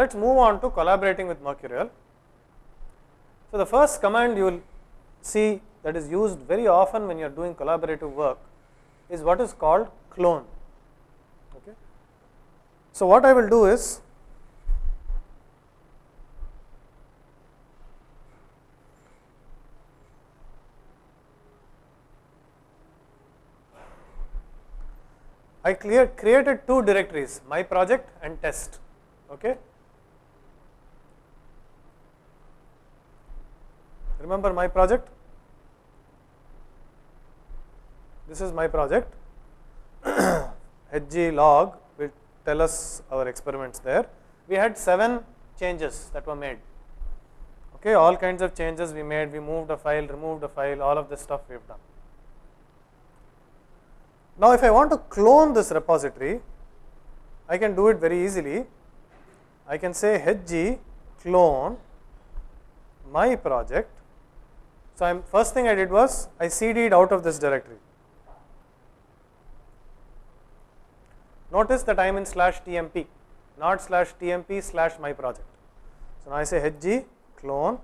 let us move on to collaborating with Mercurial. So, the first command you will see that is used very often when you are doing collaborative work is what is called clone. Okay. So, what I will do is I created two directories, my project and test. Okay. Remember my project? This is my project. HG log will tell us our experiments there. We had 7 changes that were made. Okay, all kinds of changes we made. We moved a file, removed a file, all of this stuff we have done. Now, if I want to clone this repository, I can do it very easily. I can say HG clone my project. So, first thing I did was I CD'd out of this directory. Notice that I am in /tmp, not /tmp /my project. So, now I say HG clone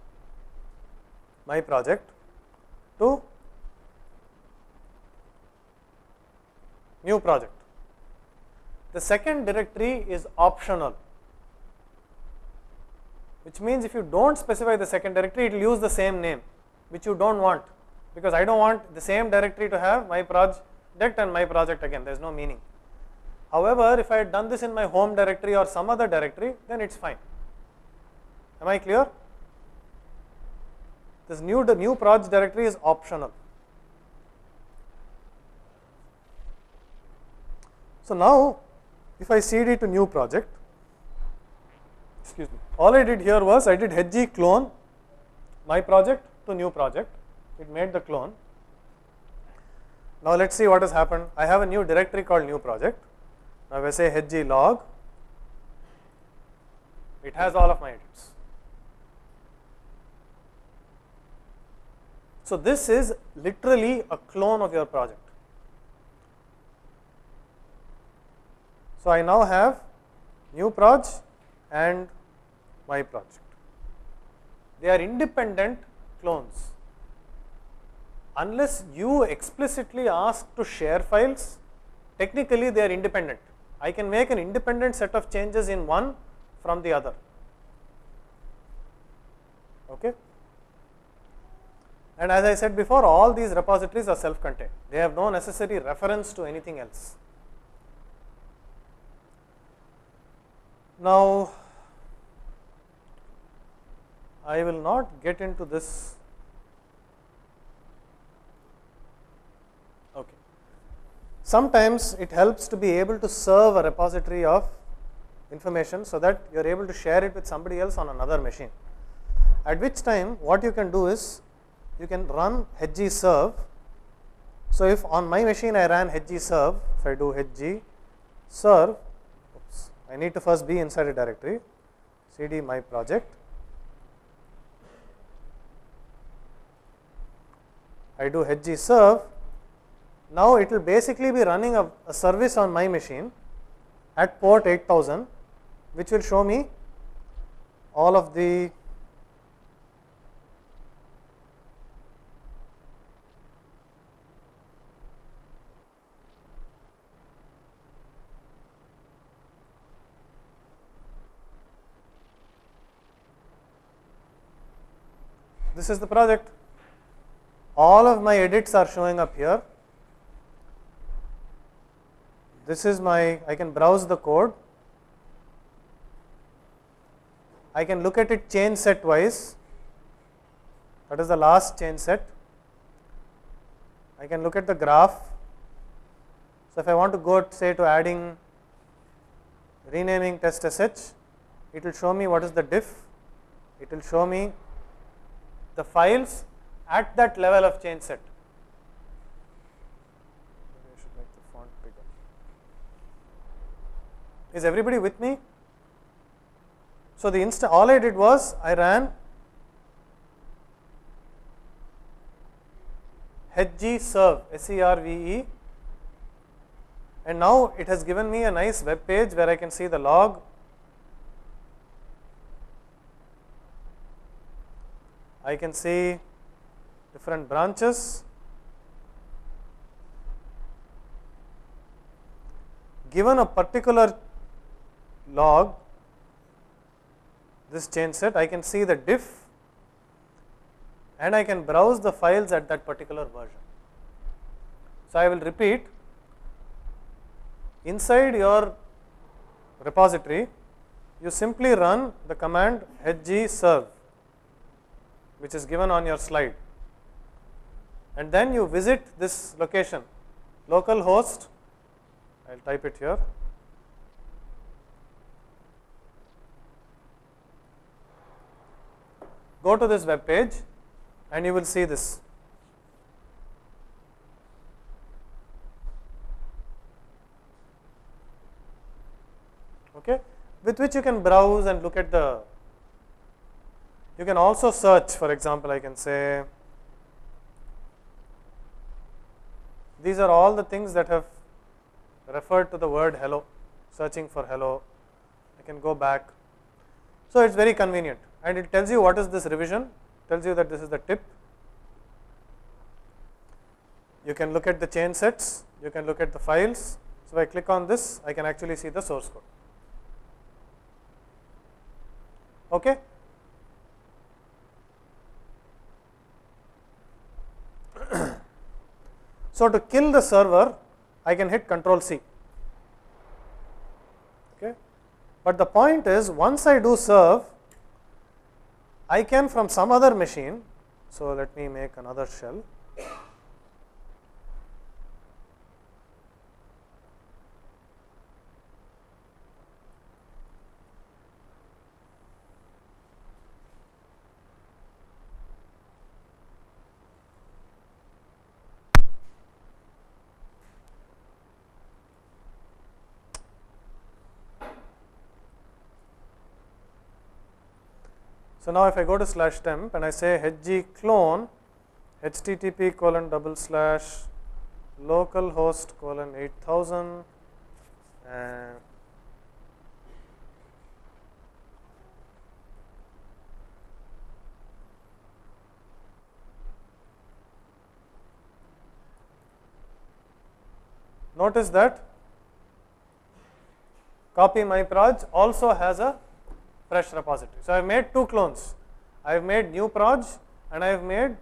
my project to new project. The second directory is optional, which means if you do not specify the second directory, it will use the same name, which you do not want, because I do not want the same directory to have my project and my project again, there is no meaning. However, if I had done this in my home directory or some other directory, then it is fine. Am I clear? This new project directory is optional. So, now if I cd to new project, excuse me, all I did here was I did HG clone my project to new project, it made the clone. Now, let us see what has happened. I have a new directory called new project. Now, if I say HG log, it has all of my edits. So, this is literally a clone of your project. So, I now have new proj and my project. They are independent clones. Unless you explicitly ask to share files, technically they are independent. I can make an independent set of changes in one from the other. Okay. And as I said before, all these repositories are self-contained. They have no necessary reference to anything else. Now, I will not get into this. Okay. Sometimes it helps to be able to serve a repository of information so that you are able to share it with somebody else on another machine. At which time, what you can do is you can run HG serve. So, if on my machine I ran HG serve, if I do HG serve, I need to first be inside a directory, cd my project, I do HG serve. Now, it will basically be running a service on my machine at port 8000, which will show me all of the this is the project. All of my edits are showing up here. This is my, I can browse the code. I can look at it change set wise. That is the last change set. I can look at the graph. So, if I want to go say to adding, renaming test sh, it will show me what is the diff. It will show me the files at that level of change set. Maybe I should make the font bigger. Is everybody with me? So, the all I did was I ran HG serve, SERVE, and now it has given me a nice web page where I can see the log, I can see different branches. Given a particular log, this change set, I can see the diff and I can browse the files at that particular version. So, I will repeat, inside your repository, you simply run the command hg-serve, which is given on your slide, and then you visit this location, localhost, I will type it here, go to this web page and you will see this. Okay, with which you can browse and look at the, you can also search. For example, I can say these are all the things that have referred to the word hello, searching for hello. I can go back. So, it is very convenient and it tells you what is this revision, tells you that this is the tip. You can look at the change sets, you can look at the files. So, if I click on this, I can actually see the source code. Okay. So, to kill the server, I can hit Control C. Okay. But the point is, once I do serve, I can from some other machine, so let me make another shell. So, now if I go to /temp and I say hg clone http://localhost:8000 and notice that copy my proj also has a fresh repository. So, I have made two clones. I have made new proj and I have made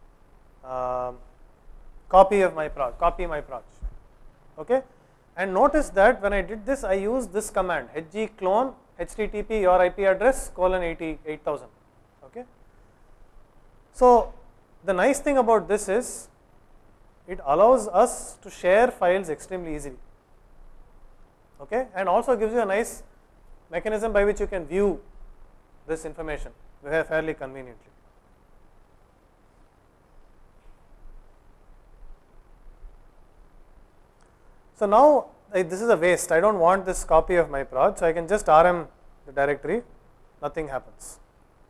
copy my proj. Okay. And notice that when I did this, I used this command hg clone http your IP address :80,000. Okay. So, the nice thing about this is it allows us to share files extremely easily. Okay. And also gives you a nice mechanism by which you can view this information fairly conveniently. So, now this is a waste, I do not want this copy of my proj, so I can just rm the directory, nothing happens.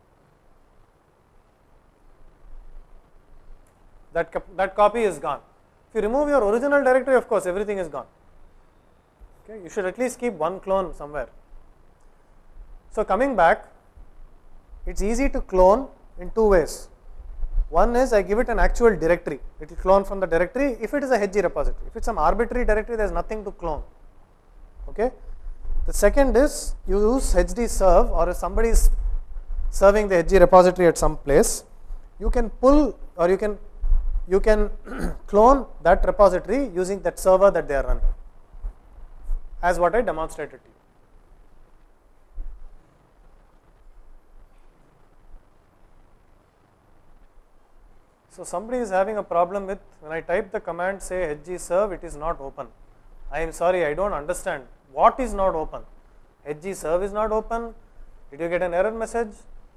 That copy is gone. If you remove your original directory, of course, everything is gone. Okay. You should at least keep one clone somewhere. So, coming back, it is easy to clone in two ways. One is I give it an actual directory, it will clone from the directory if it is a hg repository. If it is some arbitrary directory, there is nothing to clone. Okay. The second is you use hd-serve, or if somebody is serving the hg repository at some place, you can pull or you can clone that repository using that server that they are running, as what I demonstrated to you. So, somebody is having a problem with when I type the command say hg-serve, it is not open. I am sorry, I do not understand what is not open. hg-serve is not open. Did you get an error message?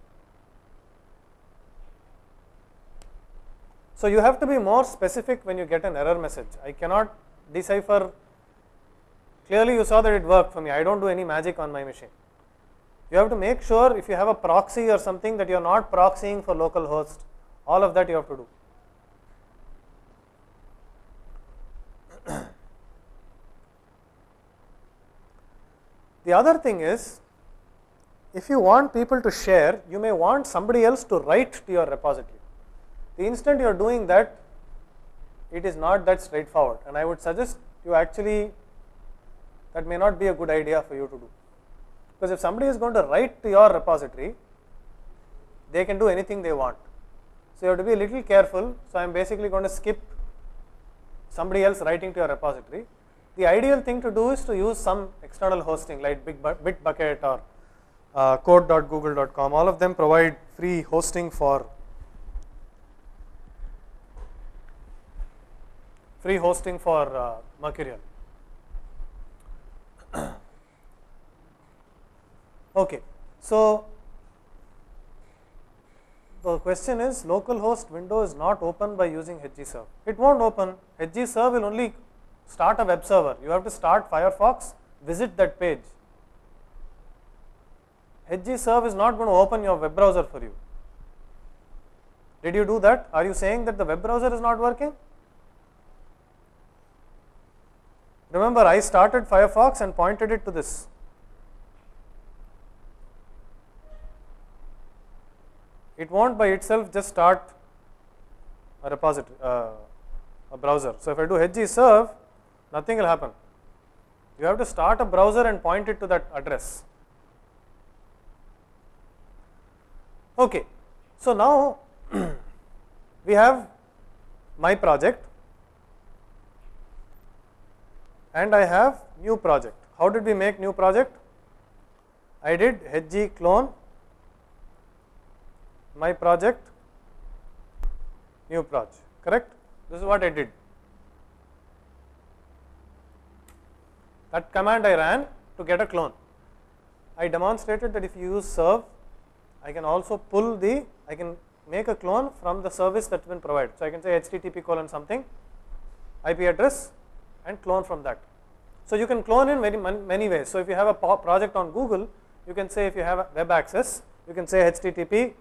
So, you have to be more specific when you get an error message. I cannot decipher. Clearly, you saw that it worked for me. I do not do any magic on my machine. You have to make sure if you have a proxy or something that you are not proxying for localhost. All of that you have to do. The other thing is, if you want people to share, you may want somebody else to write to your repository. The instant you are doing that, it is not that straightforward, and I would suggest you actually, that may not be a good idea for you to do, because if somebody is going to write to your repository, they can do anything they want. So you have to be a little careful. So I am basically going to skip somebody else writing to your repository. The ideal thing to do is to use some external hosting like Bitbucket or code.google.com. All of them provide free hosting for Mercurial. Okay, so the question is, localhost window is not open by using HGServe. It won't open. HGServe will only start a web server. You have to start Firefox, visit that page. HGServe is not going to open your web browser for you. Did you do that? Are you saying that the web browser is not working? Remember, I started Firefox and pointed it to this. It won't by itself just start a repository, a browser. So if I do HGServe, nothing will happen. You have to start a browser and point it to that address. Okay, so now we have my project and I have new project. How did we make new project? I did HG clone my project new proj, correct? This is what I did. That command I ran to get a clone. I demonstrated that if you use serve, I can also pull I can make a clone from the service that's been provided. So I can say http colon something, IP address, and clone from that. So you can clone in many ways. So if you have a project on Google, you can say, if you have a web access, you can say hg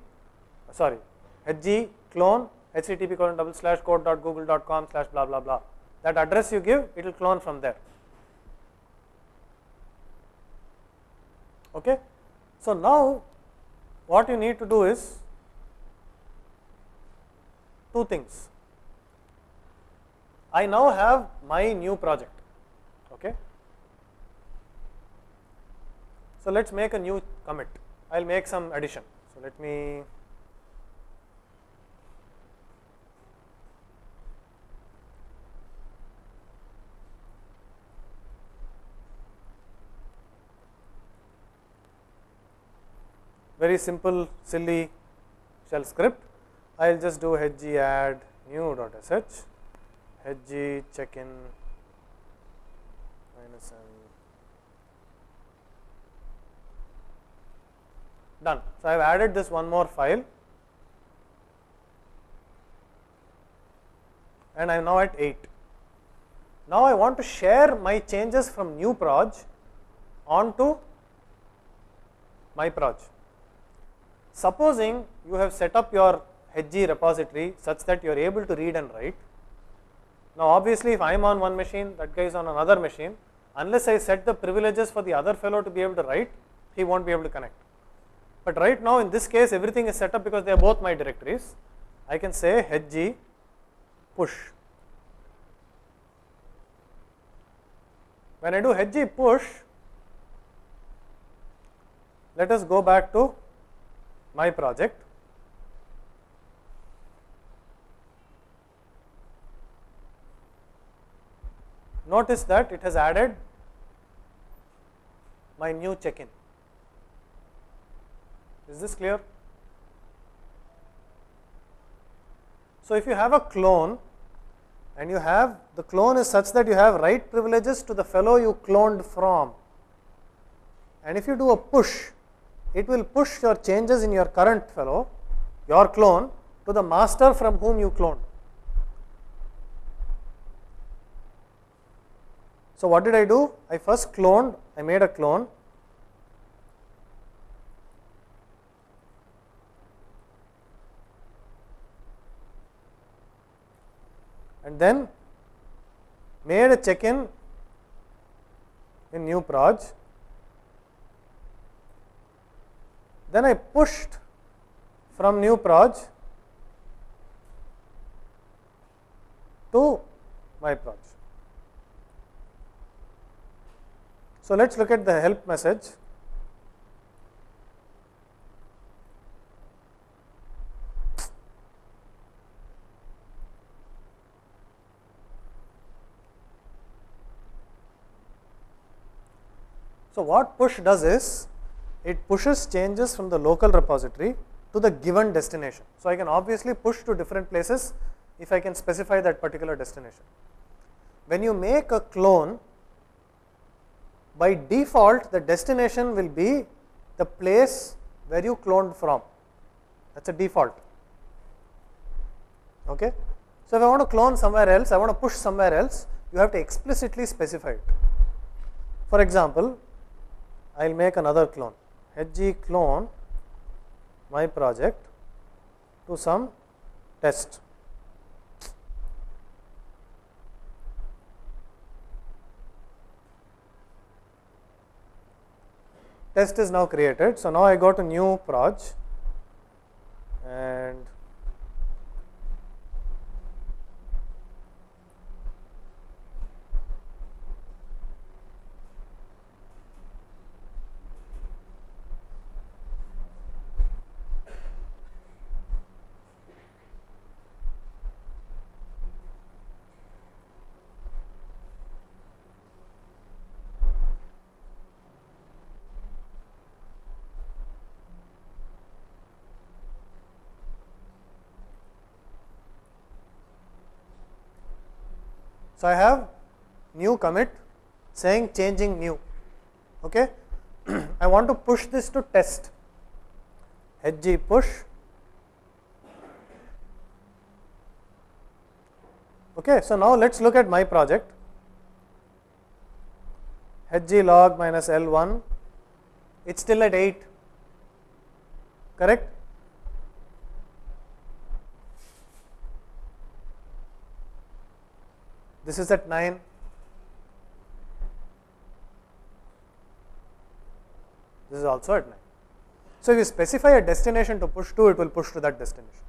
clone http colon / code.google.com / blah blah blah. That address you give, it will clone from there. Okay. So now what you need to do is two things. I now have my new project. Okay. So let's make a new commit. I'll make some addition. So let me very simple silly shell script. I'll just do hg add new.sh, hg checkin -n. Done. So I have added this one more file and I am now at 8. Now I want to share my changes from new proj onto my proj. Supposing you have set up your HG repository such that you are able to read and write. Now obviously if I am on one machine, that guy is on another machine, unless I set the privileges for the other fellow to be able to write, he won't be able to connect. But right now in this case everything is set up because they are both my directories. I can say HG push. When I do HG push, let us go back to my project. Notice that it has added my new check-in. Is this clear? So if you have a clone and you have the clone is such that you have write privileges to the fellow you cloned from, and if you do a push, it will push your changes in your current fellow, your clone, to the master from whom you cloned. So what did I do? I first cloned, I made a clone. And then made a check-in in new proj. then I pushed from new proj to my proj. So let's look at the help message. So what push does is, it pushes changes from the local repository to the given destination. So I can obviously push to different places if I can specify that particular destination. When you make a clone, by default the destination will be the place where you cloned from. That's a default. Okay. So if I want to clone somewhere else, I want to push somewhere else, you have to explicitly specify it. For example, I will make another clone, hg clone my project to some test. Test is now created. So now I go to new proj and so I have new commit saying changing new. Okay. I want to push this to test, hg push. Okay. So now let's look at my project, hg log minus L1, it's still at 8, correct? This is at 9. This is also at 9. So if you specify a destination to push to, it will push to that destination.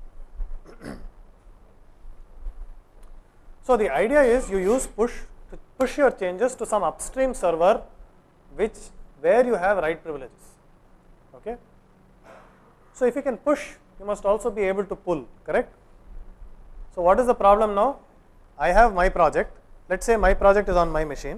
So the idea is you use push to push your changes to some upstream server where you have write privileges. Okay. So if you can push, you must also be able to pull, correct? So what is the problem now? I have my project, let us say my project is on my machine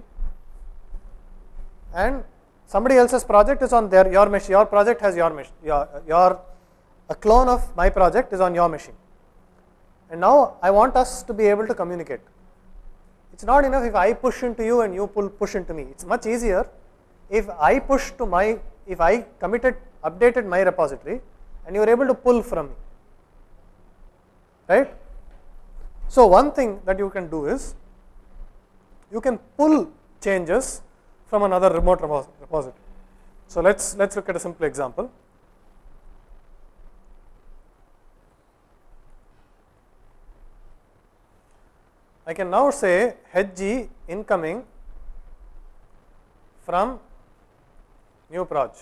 and somebody else's project is on your machine, your project has your machine, a clone of my project is on your machine, and now I want us to be able to communicate. It is not enough if I push into you and you push into me. It is much easier if I push to if I updated my repository and you are able to pull from me, right? So one thing that you can do is, you can pull changes from another remote repository. So let's look at a simple example. I can now say hg incoming from new proj.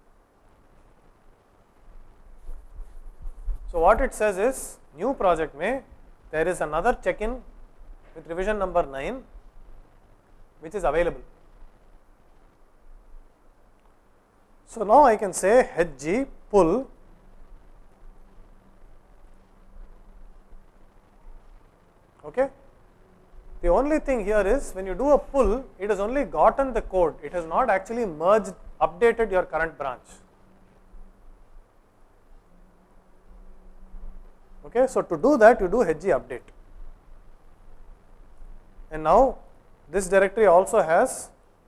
So what it says is, new project mein there is another check-in with revision number 9 which is available. So now I can say hg pull okay. The only thing here is, when you do a pull, it has only gotten the code, it has not actually merged, updated your current branch. Okay, so to do that, you do hg update, and now this directory also has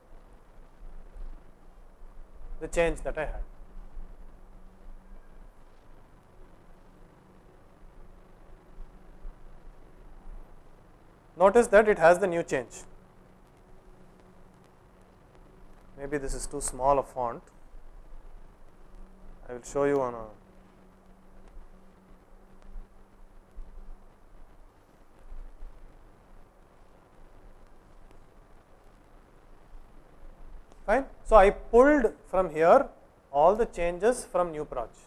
the change that I had. Notice that it has the new change. Maybe this is too small a font. I will show you on a fine. So I pulled from here all the changes from new project.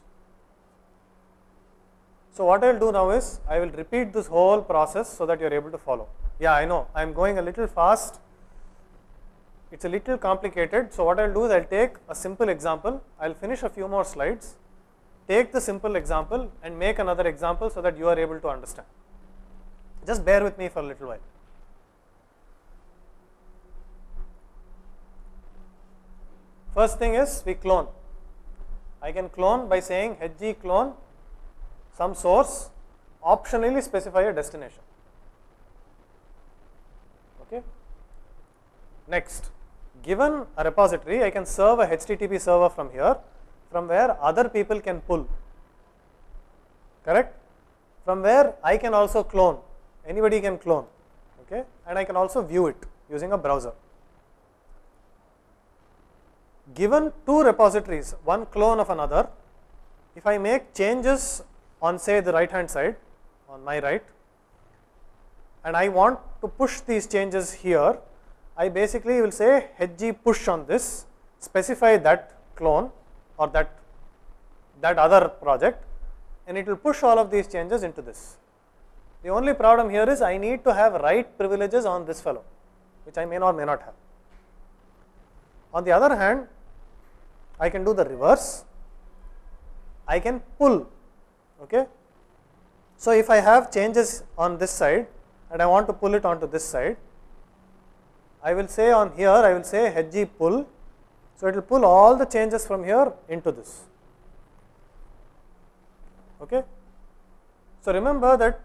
So what I will do now is, I will repeat this whole process so that you are able to follow. Yeah, I know, I am going a little fast, it is a little complicated. So what I will do is, I will take a simple example, I will finish a few more slides, take the simple example and make another example so that you are able to understand. Just bear with me for a little while. First thing is, we clone. I can clone by saying hg clone some source, optionally specify a destination. Okay. Next, given a repository, I can serve a HTTP server from here, from where other people can pull, correct? From where I can also clone, anybody can clone, okay? And I can also view it using a browser. Given two repositories, one clone of another, if I make changes on, say, the right hand side, on my right, and I want to push these changes here, I basically will say hg push on this, specify that clone or that other project, and it will push all of these changes into this. The only problem here is, I need to have write privileges on this fellow, which I may or may not have. On the other hand, I can do the reverse, I can pull. Okay. So if I have changes on this side and I want to pull it onto this side, I will say on here, I will say hg pull, so it will pull all the changes from here into this. Okay. So remember that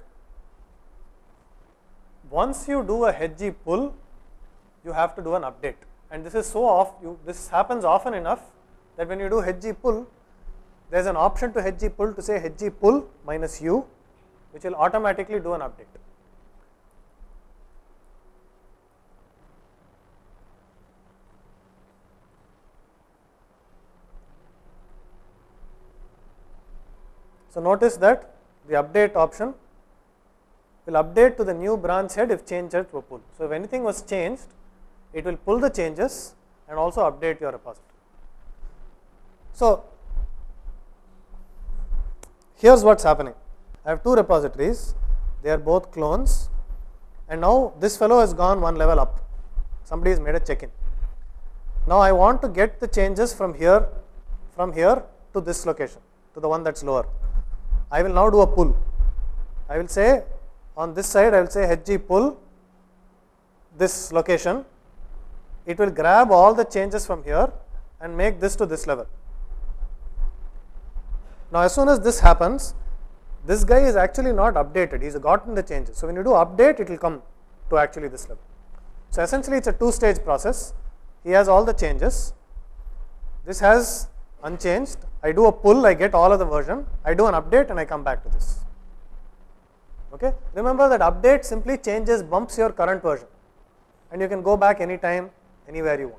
once you do a hg pull, you have to do an update, and this is this happens often enough that when you do hg pull, there is an option to hg pull to say hg pull minus u, which will automatically do an update. So notice that the update option will update to the new branch head if change heads were pulled. So if anything was changed, it will pull the changes and also update your repository. So here is what is happening. I have two repositories, they are both clones, and now this fellow has gone one level up. Somebody has made a check-in. Now I want to get the changes from here to this location, to the one that is lower. I will now do a pull. I will say on this side, I will say hg pull this location. It will grab all the changes from here and make this to this level. Now as soon as this happens, this guy is actually not updated, he has gotten the changes. So when you do update, it will come to actually this level. So essentially it is a two-stage process. He has all the changes, this has unchanged, I do a pull, I get all of the version, I do an update and I come back to this. Okay. Remember that update simply changes, bumps your current version, and you can go back anytime, anywhere you want.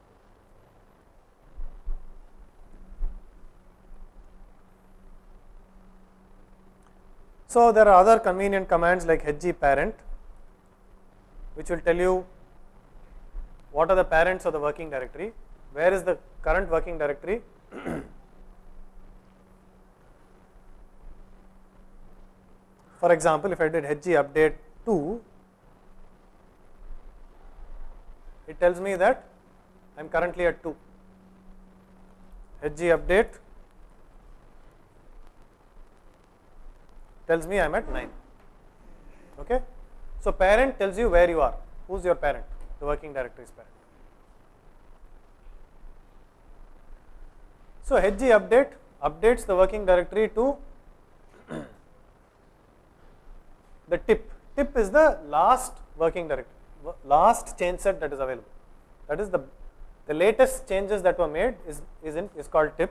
So there are other convenient commands like hg parent, which will tell you what are the parents of the working directory, where is the current working directory. For example, if I did hg update 2, it tells me that I am currently at 2. Hg update tells me I am at 9. Okay. So parent tells you where you are, who is your parent, the working directory's parent. So hg update updates the working directory to the tip. Tip is the last working directory, last change set that is available. That is the latest changes that were made is called tip.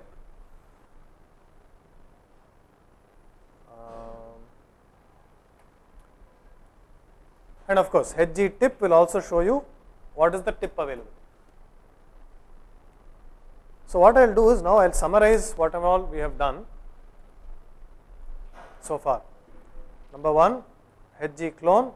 And of course, hg tip will also show you what is the tip available. So what I will do is, now I will summarize what all we have done so far. Number 1, hg clone,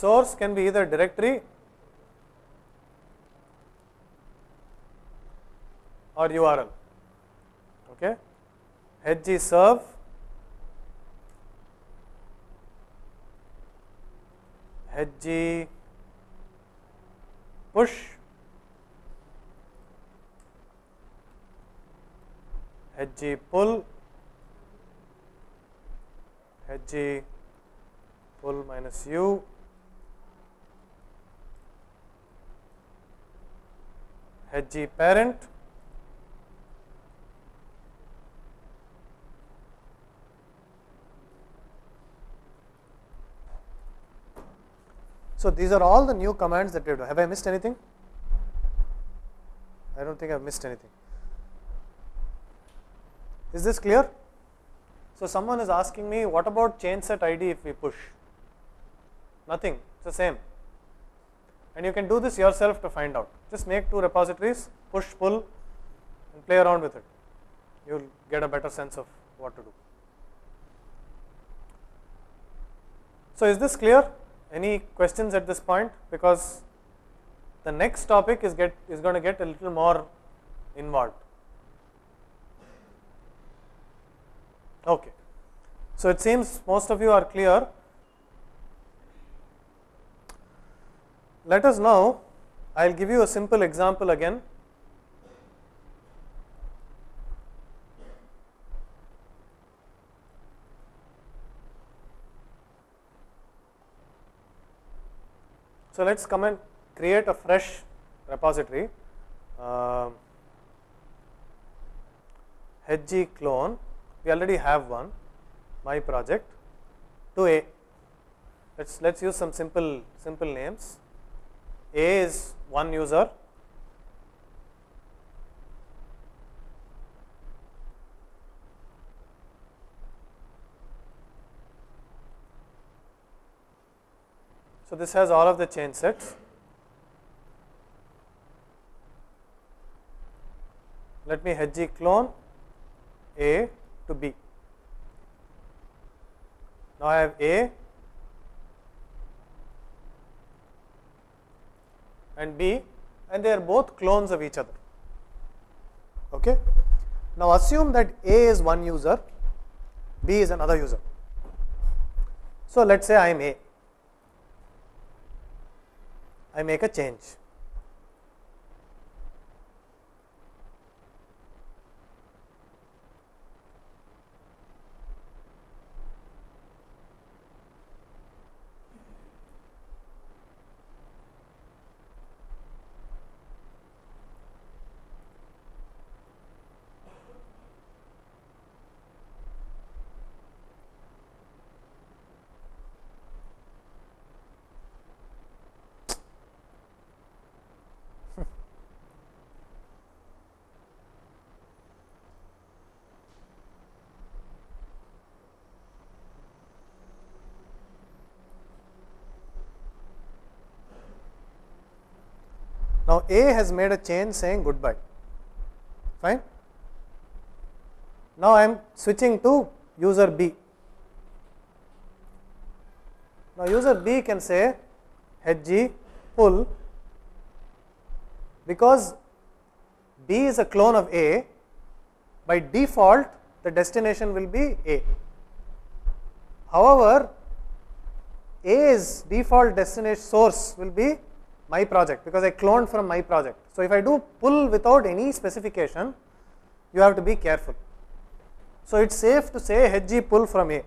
source can be either directory or URL. Okay, hg serve, hg push, hg pull, hg pull minus u, hg parent, so these are all the new commands that we do. Have I missed anything? I don't think I have missed anything. Is this clear? So someone is asking me, what about change set ID if we push? Nothing, it's the same. And you can do this yourself to find out. Just make two repositories, push, pull, and play around with it. You will get a better sense of what to do. So is this clear? Any questions at this point? Because the next topic is going to get a little more involved. Okay. So it seems most of you are clear. Let us now, I will give you a simple example again. So let us come and create a fresh repository, hg clone, we already have one, my project, to A. Let's use some simple names. A is one user, so this has all of the change sets. Let me hg clone A to B. Now I have A and B, and they are both clones of each other. Okay. Now assume that A is one user, B is another user. So let's say I am A. I make a change. Now A has made a change saying goodbye, fine. Now I am switching to user B. Now user B can say hg pull, because B is a clone of A, by default the destination will be A. However, A's default destination source will be my project, because I cloned from my project. So if I do pull without any specification, you have to be careful. So it's safe to say hg pull from A.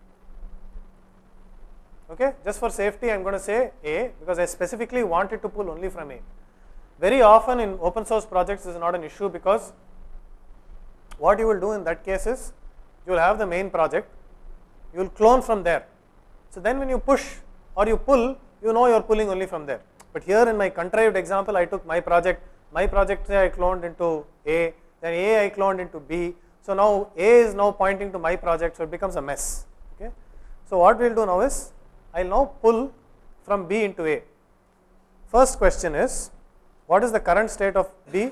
Okay, just for safety I am going to say A, because I specifically wanted to pull only from A. Very often in open source projects this is not an issue, because what you will do in that case is you will have the main project, you will clone from there. So then when you push or you pull, you know you are pulling only from there. But here in my contrived example, I took my project say I cloned into A, then A I cloned into B. So now A is now pointing to my project, so it becomes a mess. Okay. So what we will do now is, I will now pull from B into A. First question is, what is the current state of B?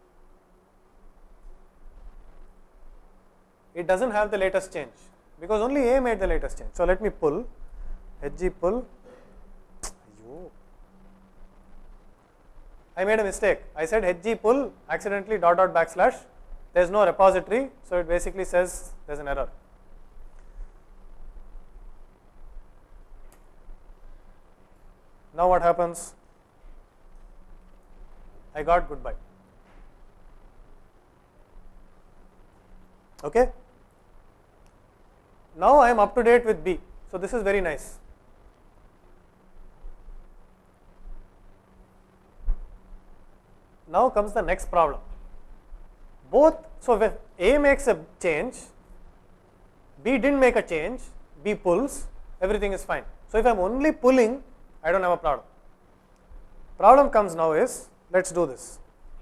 It does not have the latest change, because only A made the latest change. So let me pull, hg pull, I made a mistake. I said hg pull accidentally dot dot backslash. There is no repository, so it basically says there is an error. Now what happens? I got goodbye. Okay. Now I am up to date with B. So this is very nice. Now comes the next problem. So if A makes a change, B didn't make a change, B pulls, everything is fine. So if I am only pulling, I don't have a problem. Problem comes now is, let's do this.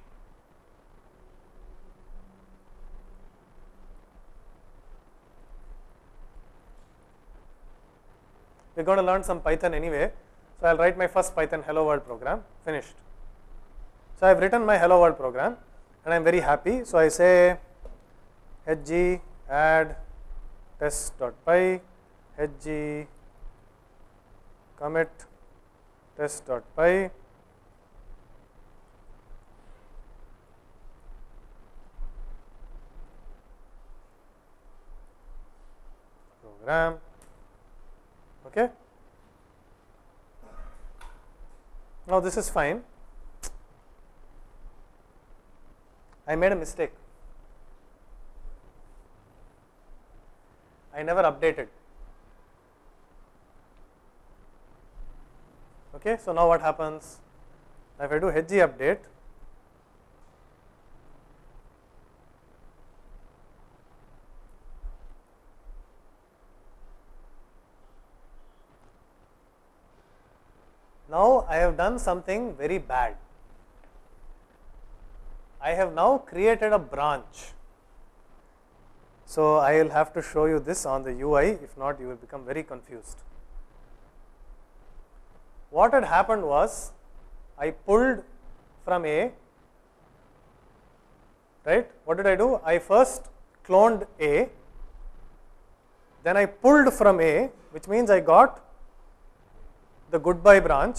We're going to learn some Python anyway, so I'll write my first Python hello world program, finished. So I've written my hello world program and I'm very happy. So I say hg add test.py, hg commit test.py, program. Okay. Now this is fine. I made a mistake. I never updated. Okay, so now what happens? If I do hg update, now I have done something very bad. I have now created a branch. So I will have to show you this on the UI, if not you will become very confused. What had happened was, I pulled from A, right? What did I do? I first cloned A, then I pulled from A, which means I got the goodbye branch,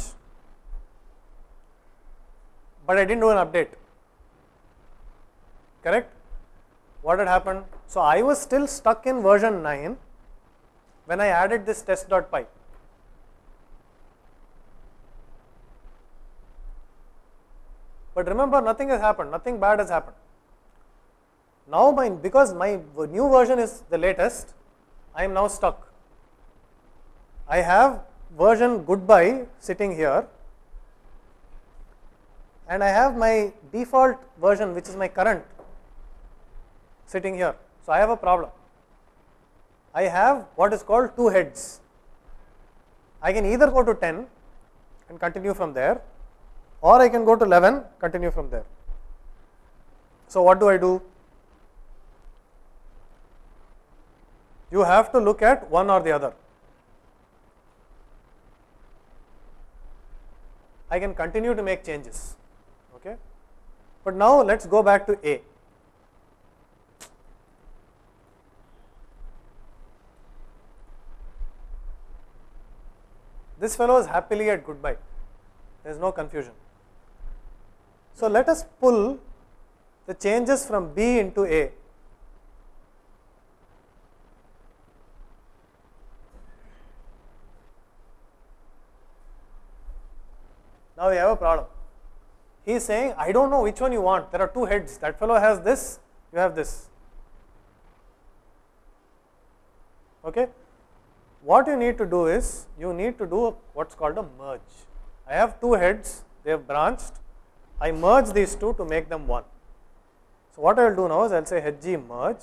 but I didn't do an update. Correct? What had happened? So I was still stuck in version 9 when I added this test.py. But remember, nothing has happened, nothing bad has happened. Now because my new version is the latest, I am now stuck. I have version goodbye sitting here, and I have my default version, which is my current, sitting here. So I have a problem. I have what is called two heads. I can either go to 10 and continue from there, or I can go to 11, continue from there. So what do I do? You have to look at one or the other. I can continue to make changes, okay? But now let's go back to A. This fellow is happily at goodbye. There is no confusion. So let us pull the changes from B into A. Now we have a problem. He is saying, I don't know which one you want. There are two heads. That fellow has this, you have this. Okay? What you need to do is, you need to do what's called a merge. I have two heads, they have branched. I merge these two to make them one. So what I will do now is I will say hg merge.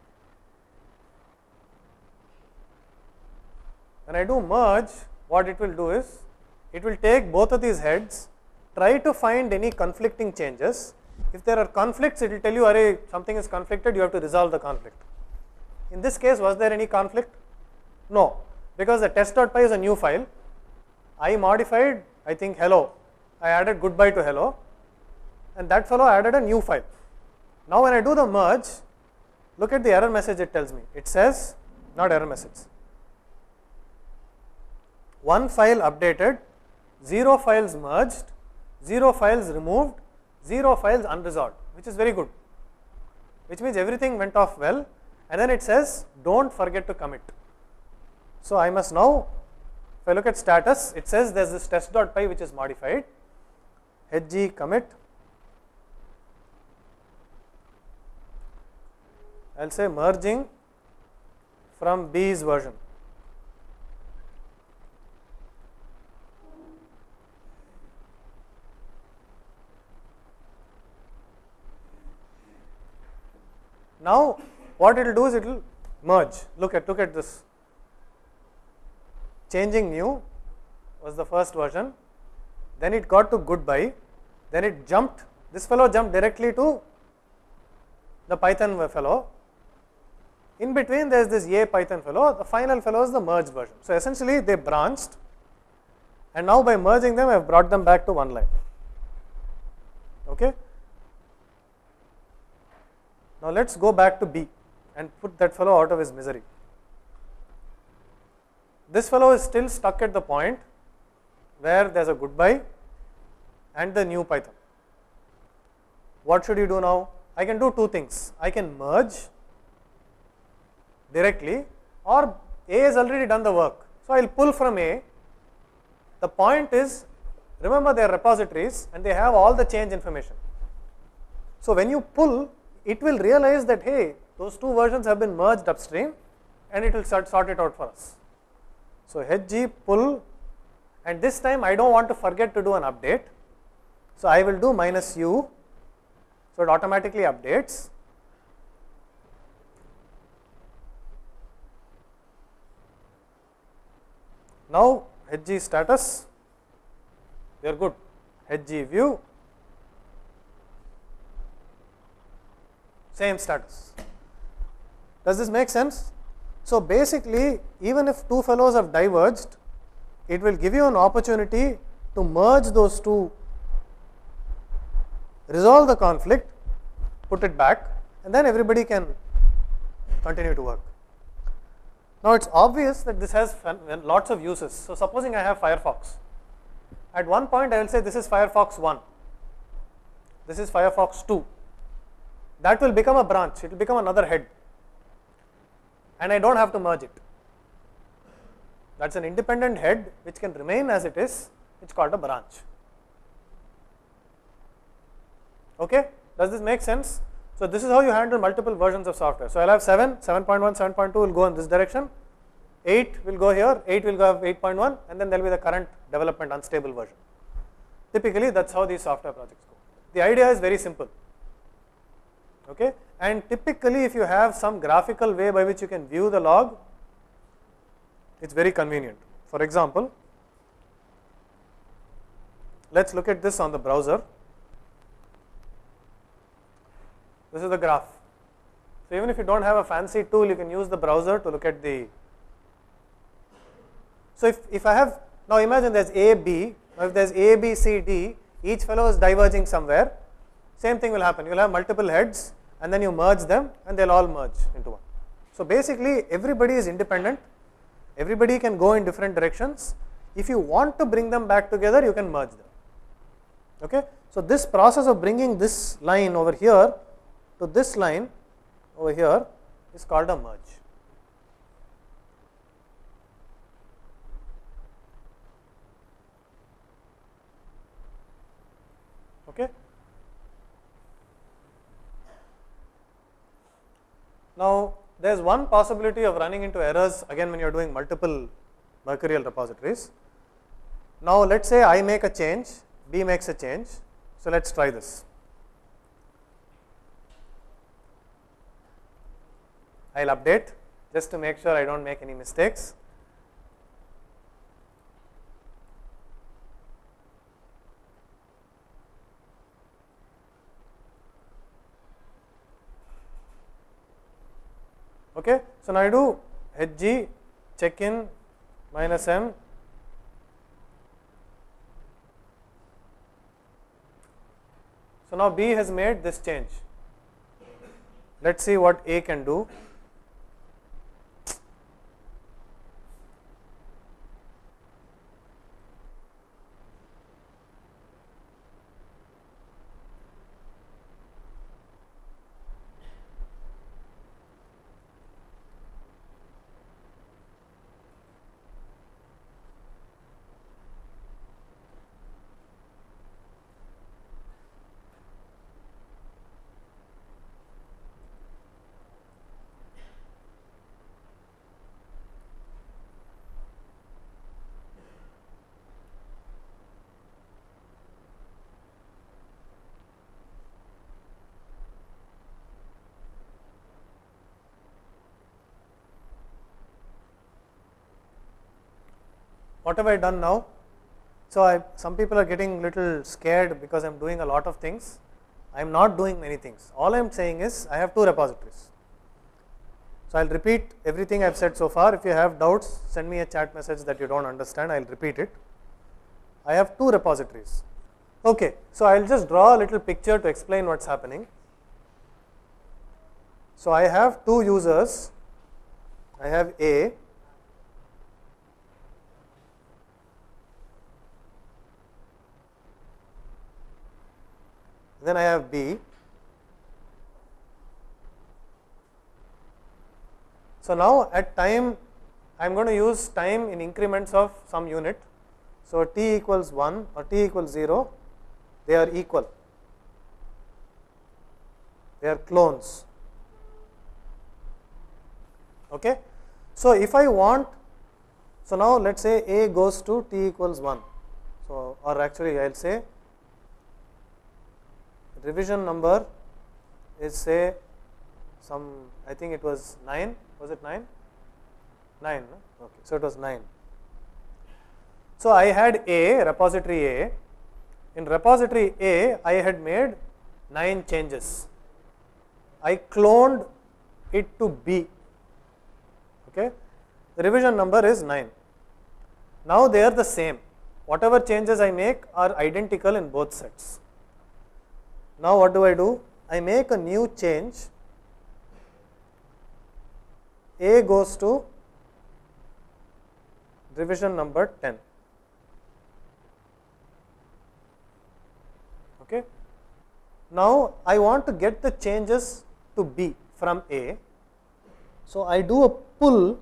When I do merge, what it will do is, it will take both of these heads, try to find any conflicting changes. If there are conflicts, it will tell you, array, something is conflicted, you have to resolve the conflict. In this case, was there any conflict? No, because the test.py is a new file. I modified, I think, hello. I added goodbye to hello, and that fellow added a new file. Now when I do the merge, look at the error message it tells me. It says, not error message, one file updated, 0 files merged, 0 files removed, 0 files unresolved, which is very good, which means everything went off well, and then it says don't forget to commit. So I must now, if I look at status, it says there is this test.py which is modified, hg commit, I will say merging from B's version. Now what it will do is it will merge. Look at this. Changing new was the first version, then it got to goodbye, then it jumped, this fellow jumped directly to the Python fellow. In between there is this A Python fellow, the final fellow is the merged version. So essentially they branched, and now by merging them I have brought them back to one line. Okay. Now let us go back to B and put that fellow out of his misery. This fellow is still stuck at the point where there is a goodbye and the new Python. What should you do now? I can do two things. I can merge directly, or A has already done the work. So I will pull from A. The point is, remember they are repositories and they have all the change information. So when you pull, it will realize that hey, those two versions have been merged upstream, and it will sort it out for us. So hg pull, and this time I do not want to forget to do an update. So I will do -u, so it automatically updates. Now hg status, we are good. Hg view, same status. Does this make sense? So basically, even if two fellows have diverged, it will give you an opportunity to merge those two, resolve the conflict, put it back, and then everybody can continue to work. Now it is obvious that this has lots of uses. So supposing I have Firefox, at one point I will say this is Firefox 1, this is Firefox 2, that will become a branch, it will become another head, and I do not have to merge it. That is an independent head which can remain as it is, which is called a branch. Okay, does this make sense? So this is how you handle multiple versions of software. So I will have 7, 7.1, 7.2 will go in this direction, 8 will go here, 8 will go 8.1, and then there will be the current development unstable version. Typically that is how these software projects go. The idea is very simple. Okay, and typically if you have some graphical way by which you can view the log, it is very convenient. For example, let us look at this on the browser. This is the graph. So even if you do not have a fancy tool, you can use the browser to look at the. So if I have, now imagine there is A, B, now if there is A, B, C, D, each fellow is diverging somewhere, same thing will happen. You will have multiple heads, and then you merge them and they will all merge into one. So basically everybody is independent, everybody can go in different directions. If you want to bring them back together, you can merge them. Okay? So this process of bringing this line over here to this line over here is called a merge. Okay? Now there is one possibility of running into errors again when you are doing multiple Mercurial repositories. Now let us say I make a change, B makes a change. So let us try this. I will update just to make sure I do not make any mistakes. Okay, so now I do hg check-in -m . So now B has made this change. Let us see what A can do. what have I done now? So some people are getting little scared because I am doing a lot of things. I am not doing many things. All I am saying is I have 2 repositories. So I will repeat everything I have said so far. If you have doubts, send me a chat message that you do not understand, I will repeat it. I have 2 repositories. Okay, so I will just draw a little picture to explain what is happening. So I have 2 users. I have A, then I have B. So now at time, I am going to use time in increments of some unit. So t equals 1 or t equals 0, they are equal, they are clones. Okay. So if I want, so now let us say A goes to t equals 1. So, or actually I will say revision number is say some, I think it was 9, was it 9? 9, no? Okay. So it was 9. So I had A, repository A. In repository A, I had made 9 changes. I cloned it to B. Okay. The revision number is 9. Now they are the same. Whatever changes I make are identical in both sets. Now what do? I make a new change. A goes to revision number 10. Okay. Now I want to get the changes to B from A. So I do a pull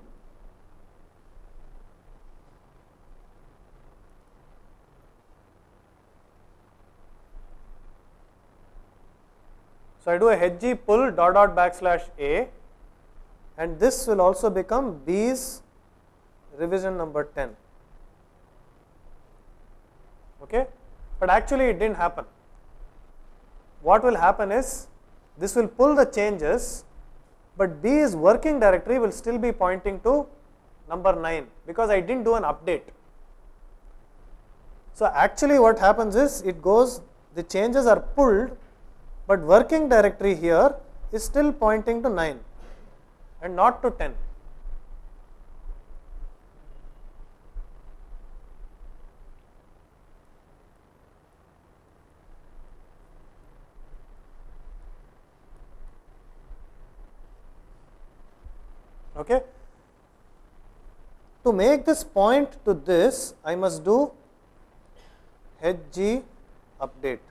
So I do a hedgy pull dot dot backslash A, and this will also become B's revision number 10. Okay, but actually it didn't happen. What will happen is this will pull the changes, but B's working directory will still be pointing to number 9 because I didn't do an update. So actually what happens is it goes, the changes are pulled, but working directory here is still pointing to 9 and not to 10. Okay. To make this point to this, I must do hedgy update.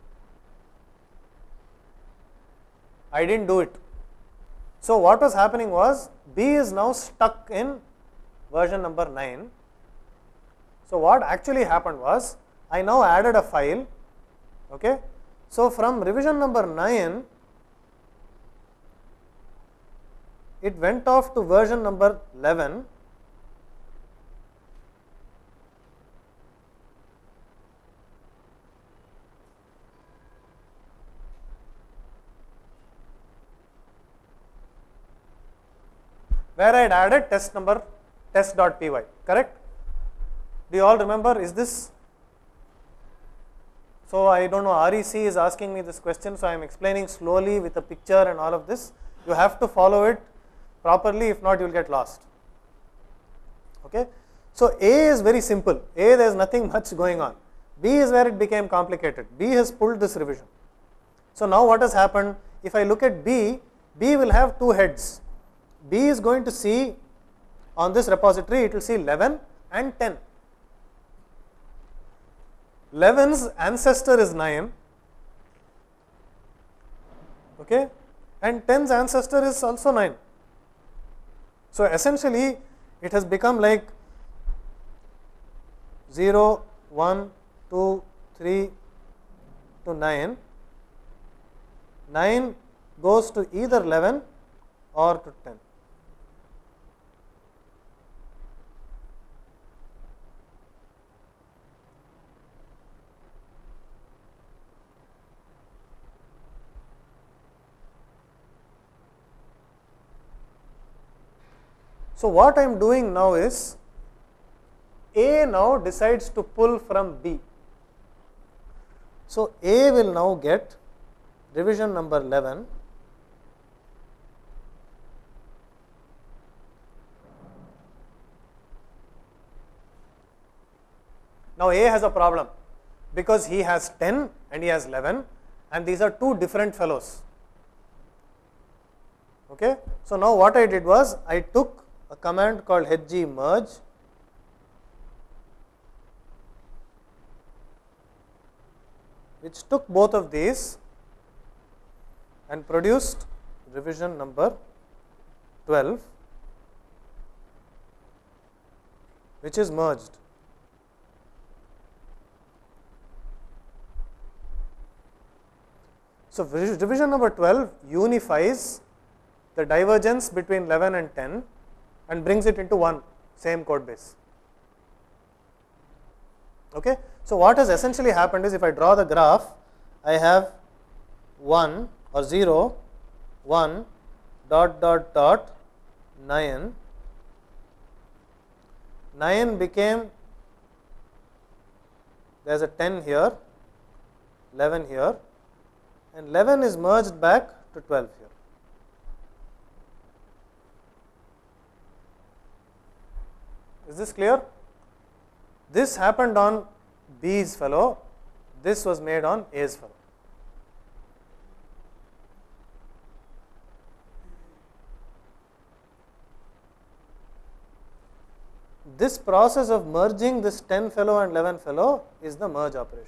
I didn't do it. So what was happening was B is now stuck in version number 9. So what actually happened was I now added a file. Okay. So from revision number 9, it went off to version number 11. Where I had added test number test.py, correct? Do you all remember? Is this? So I don't know, REC is asking me this question, so I am explaining slowly with a picture and all of this. You have to follow it properly, if not you will get lost. Okay. So A is very simple, A there is nothing much going on. B is where it became complicated. B has pulled this revision. So now what has happened? If I look at B, B will have 2 heads. B is going to see on this repository, it will see 11 and 10. 11's ancestor is 9, okay, and 10's ancestor is also 9. So essentially it has become like 0, 1, 2, 3 to 9. 9 goes to either 11 or to 10. So what I am doing now is, A now decides to pull from B. So A will now get revision number 11. Now A has a problem because he has 10 and he has 11, and these are two different fellows. Okay. So now what I did was I took a command called hg merge, which took both of these and produced revision number 12, which is merged. So revision number 12 unifies the divergence between 11 and 10 and brings it into one same code base. Okay. So what has essentially happened is, if I draw the graph, I have 1 or 0, 1, dot dot dot 9, 9 became, there is a 10 here, 11 here, and 11 is merged back to 12 here. Is this clear? This happened on B's fellow, this was made on A's fellow. This process of merging this 10 fellow and 11 fellow is the merge operation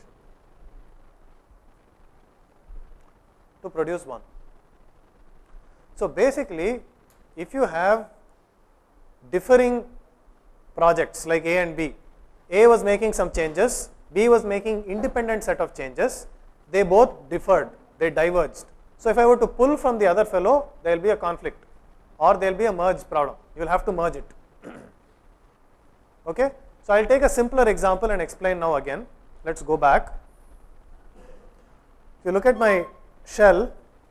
to produce 1. So basically, if you have differing projects like A and B, A was making some changes, B was making independent set of changes, they both differed, they diverged. So if I were to pull from the other fellow, there will be a conflict or there will be a merge problem, you will have to merge it. Okay. So I will take a simpler example and explain now again. Let us go back. If you look at my shell,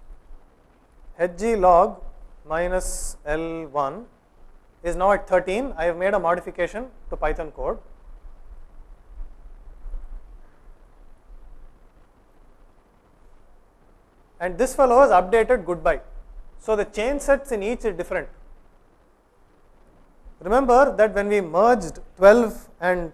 hg log minus L1 is now at 13. I have made a modification to Python code. And this fellow is updated goodbye. So the change sets in each is different. Remember that when we merged 12 and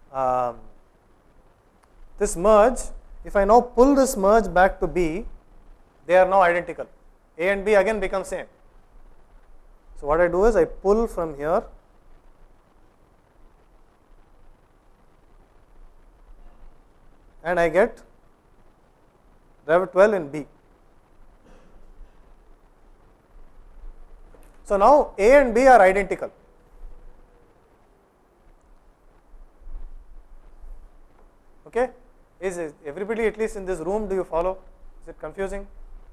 this merge, if I now pull this merge back to B, they are now identical. A and B again become same. So what I do is I pull from here and I get rev 12 in B. So now A and B are identical. Okay. Is everybody at least in this room, do you follow? Is it confusing?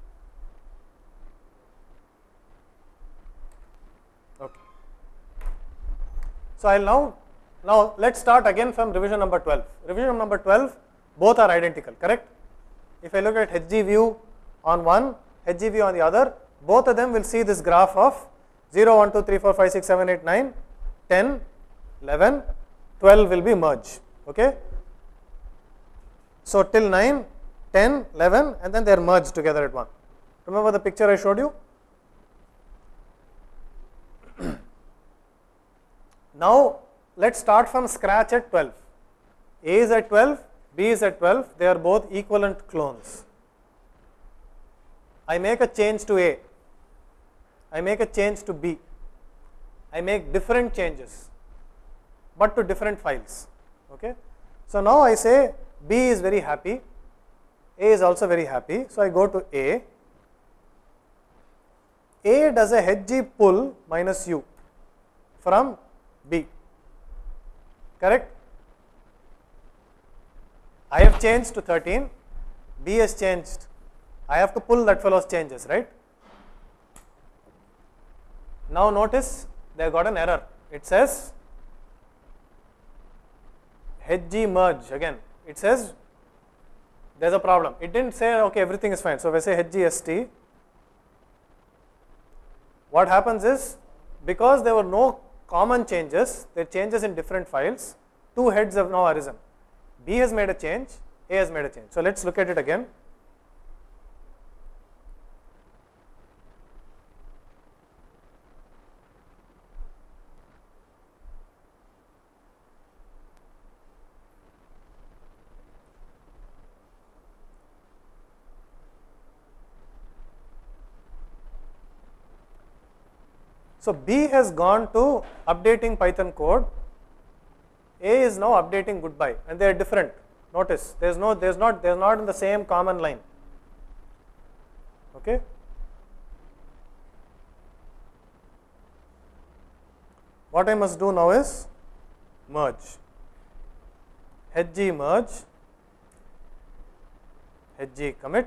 Okay. So I will now let us start again from revision number 12. Revision number 12, both are identical, correct? If I look at hg view on one, hg view on the other, both of them will see this graph of 0, 1, 2, 3, 4, 5, 6, 7, 8, 9, 10, 11, 12 will be merged. Okay. So till 9, 10, 11 and then they are merged together at 1. Remember the picture I showed you? Now let us start from scratch at 12. A is at 12, B is at 12, they are both equivalent clones. I make a change to A, I make a change to B, I make different changes but to different files. Okay. So now I say B is very happy, A is also very happy, so I go to A does a hg pull minus U from B, correct? I have changed to 13, B has changed, I have to pull that fellow's changes, right? Now notice they have got an error, it says hg merge again, it says there is a problem, it did not say okay everything is fine. So if I say hg st, what happens is because there were no common changes, there are changes in different files, two heads have now arisen. B has made a change, A has made a change. So let us look at it again. So B has gone to updating Python code, A is now updating goodbye, and they are different. Notice they are not in the same common line. Okay. What I must do now is merge. G merge, G commit.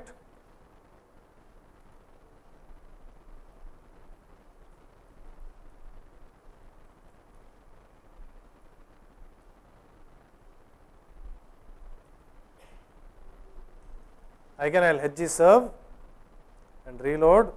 Again I will G serve and reload.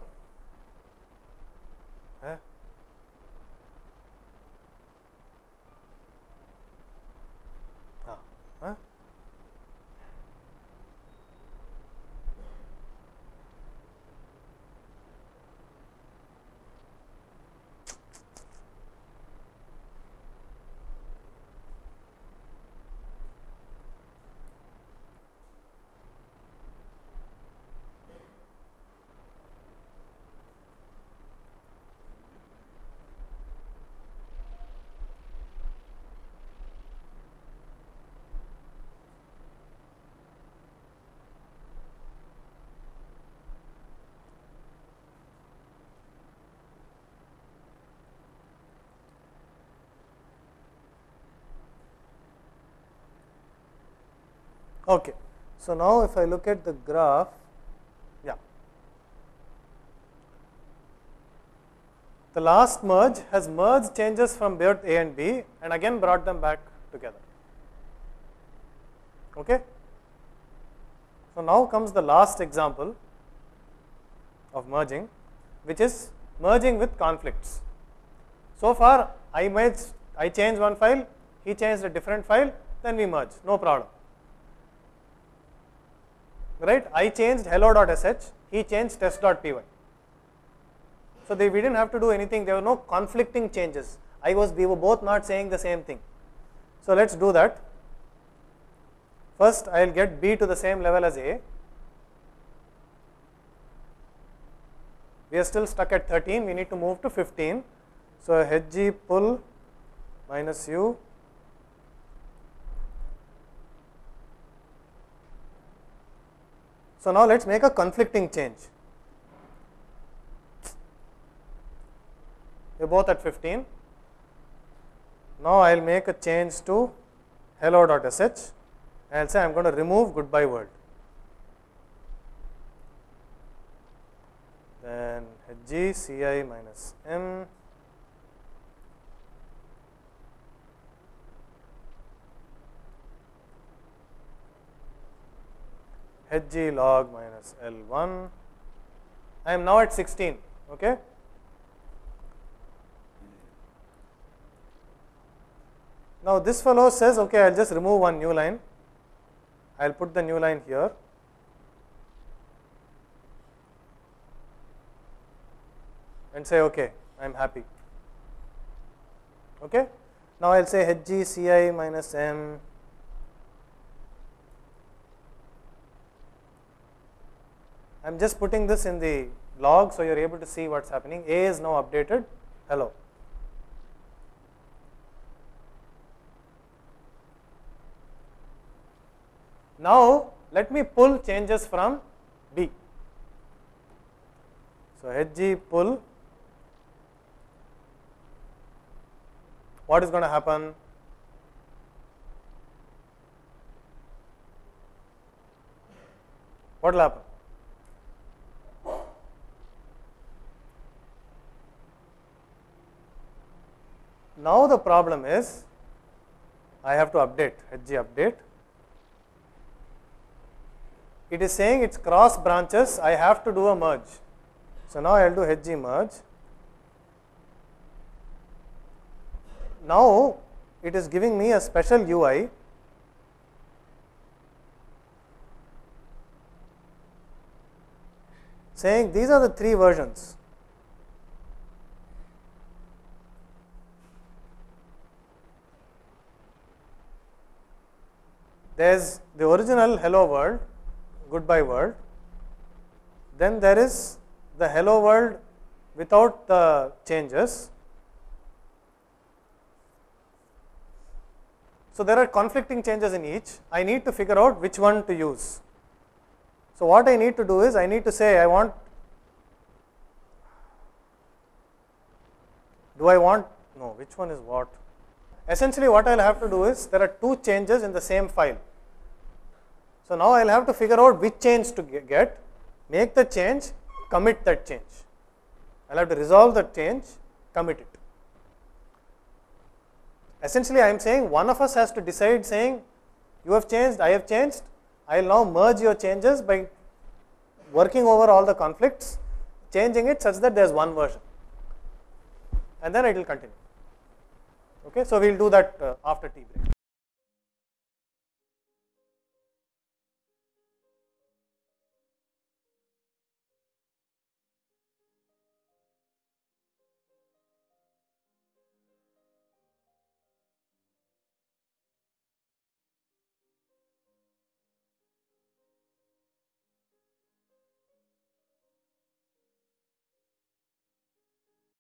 Okay. So now if I look at the graph, yeah, the last merge has merged changes from both A and B and again brought them back together. Okay. So now comes the last example of merging, which is merging with conflicts. So far I changed one file, he changed a different file, then we merge, no problem. Right? I changed hello.sh, he changed test.py. So we didn't have to do anything, there were no conflicting changes. We were both not saying the same thing. So let's do that. First I will get B to the same level as A. We are still stuck at 13, we need to move to 15. So G pull minus U. So now let us make a conflicting change. We are both at 15. Now I will make a change to hello.sh. I will say I am going to remove goodbye world. Then G Ci minus M. G log minus L1. I am now at 16. Okay. Now this fellow says, okay, I will just remove one new line. I will put the new line here. And say, okay, I am happy. Okay. Now I will say G Ci minus M. I am just putting this in the log so you are able to see what is happening. A is now updated, hello. Now let me pull changes from B. So G pull, what is going to happen? What will happen? Now the problem is I have to update, G update. It is saying it's cross branches, I have to do a merge. So now I will do G merge. Now it is giving me a special UI saying these are the 3 versions. There is the original hello world, goodbye world, then there is the hello world without the changes. So, there are conflicting changes in each. I need to figure out which one to use. So, what I need to do is I need to say which one is what? Essentially what I will have to do is there are 2 changes in the same file. So, now I will have to figure out which change to get, make the change, commit that change. I will have to resolve that change, commit it. Essentially I am saying one of us has to decide saying you have changed, I have changed, I will now merge your changes by working over all the conflicts, changing it such that there is one version, and then it will continue. Okay, so we will do that after tea break.